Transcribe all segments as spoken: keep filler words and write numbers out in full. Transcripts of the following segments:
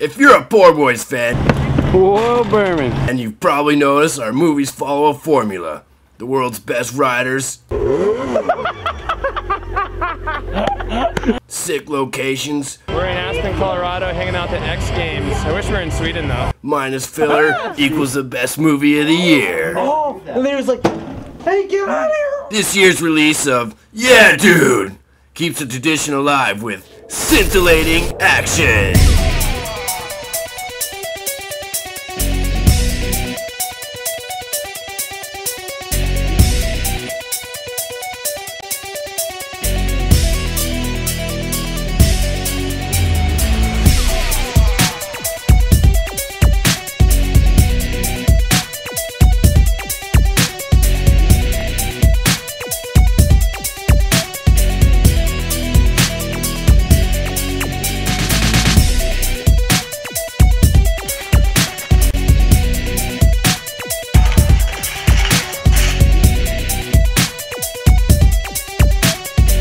If you're a Poor Boyz fan, whoa, Berman, and you've probably noticed our movies follow a formula. The world's best riders, sick locations. We're in Aspen, Colorado, hanging out at the X Games. I wish we were in Sweden, though. Minus filler equals the best movie of the year. Oh, and they was like, hey, get out of here! This year's release of Yeah, Dude keeps the tradition alive with scintillating action.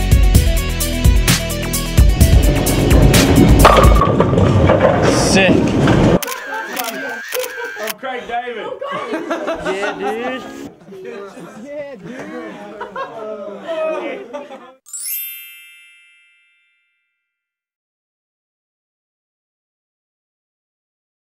Sick.